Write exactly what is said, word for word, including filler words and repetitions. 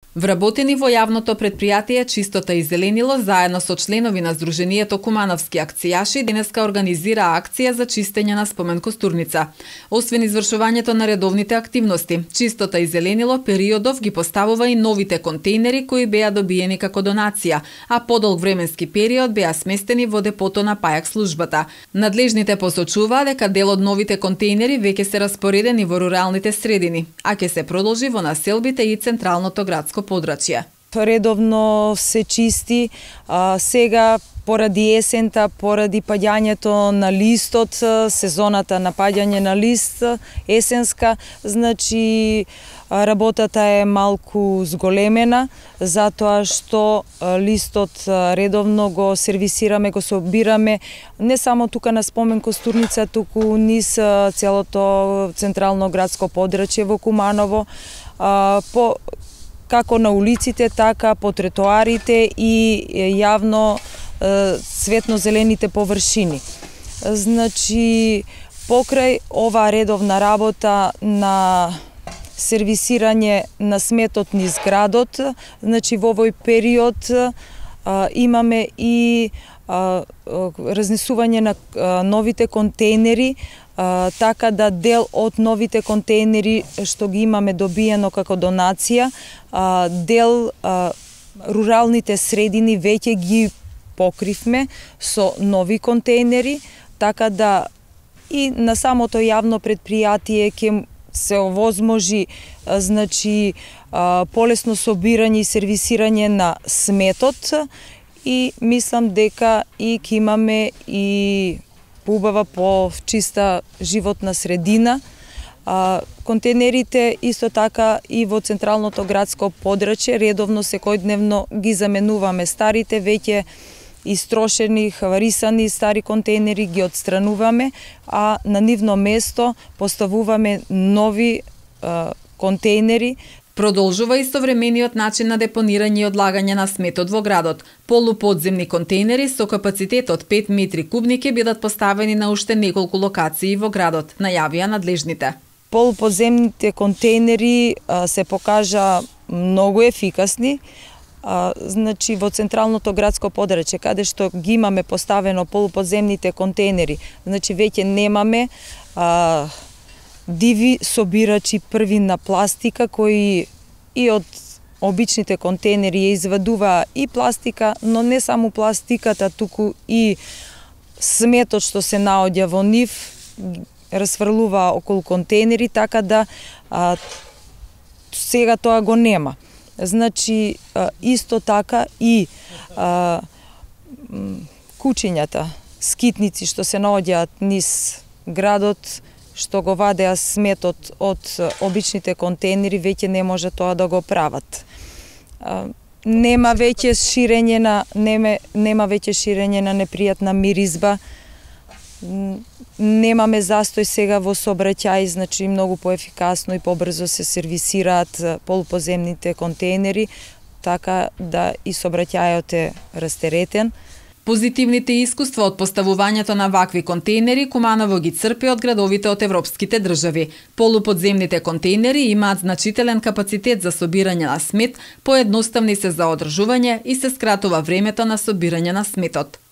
Вработени во јавното претпријатие Чистота и зеленило заедно со членови на Сдруженијето Кумановски акцијаши денеска организира акција за чистење на спомен костурница. Освен извршувањето на редовните активности, Чистота и зеленило периодов ги поставува и новите контейнери кои беа добиени како донација, а подолг временски период беа сместени во депото на Пајак службата. Надлежните посочуваа дека дел од новите контейнери веќе се распоредени во руралните средини, а ќе се продолжи во населбите и централното градско подрачје. Редовно се чисти, а, сега поради есента, поради паѓањето на листот, сезоната на паѓање на лист есенска, значи работата е малку зголемена, затоа што листот редовно го сервисираме, го собираме не само тука на спомен костурница, туку низ целото централно градско подрачје во Куманово, а, по како на улиците, така по тротоарите и јавно светно-зелените површини. Значи, покрај ова редовна работа на сервисирање на сметот низ градот, значи во овој период а, имаме и а, разнесување на а, новите контейнери, а, така да дел од новите контейнери што ги имаме добиено како донација, а, дел а, руралните средини веќе ги покривме со нови контейнери, така да и на самото јавно предпријатие ќе се овозможи, значи, полесно собирање и сервисирање на сметот и мислам дека и ќе имаме и убава по чиста животна средина. Контейнерите исто така и во централното градско подрачје редовно секојдневно ги заменуваме. Старите веќе истрошени, хаварисани стари контейнери ги отстрануваме, а на нивно место поставуваме нови а, контейнери. Продолжува истовремениот начин на депонирање и одлагање на сметот во градот. Полуподземни контейнери со капацитет од пет метри кубни ќе бидат поставени на уште неколку локации во градот, најавија надлежните. Полуподземните контейнери а, се покажа многу ефикасни. А, значи во централното градско подрачје, каде што ги имаме поставено полуподземните контейнери, значи веќе немаме а, диви собирачи првинна пластика кои и од обичните контейнери ја извадува и пластика, но не само пластиката, туку и сметот што се наоѓа во нив, расфрлува околу контейнери, така да а, сега тоа го нема. Значи, исто така и а, кучињата, скитници што се наоѓаат низ градот, што го вадеа сметот од обичните контейнери, веќе не може тоа да го прават. А, нема веќе ширење на нема, нема веќе ширење на непријатна миризба. Немаме застој сега во сообраќај, значи многу поефикасно и побрзо се сервисираат полуподземните контейнери, така да и сообраќајот е растеретен. Позитивните искуства од поставувањето на вакви контейнери Куманово ги црпи од градовите од европските држави. Полуподземните контейнери имаат значителен капацитет за собирање на смет, поедноставни се за одржување и се скратува времето на собирање на сметот.